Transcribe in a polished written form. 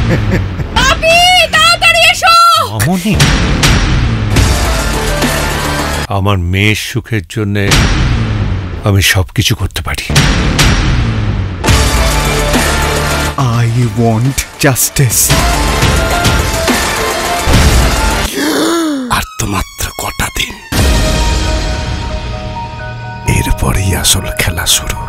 তাড়াতাড়ি এসো। মামনি, আমার মেয়ের সুখের জন্য আমি সবকিছু করতে পারি। I want justice. আর তো মাত্র কটা দিন, এরপরেই আসল খেলা শুরু।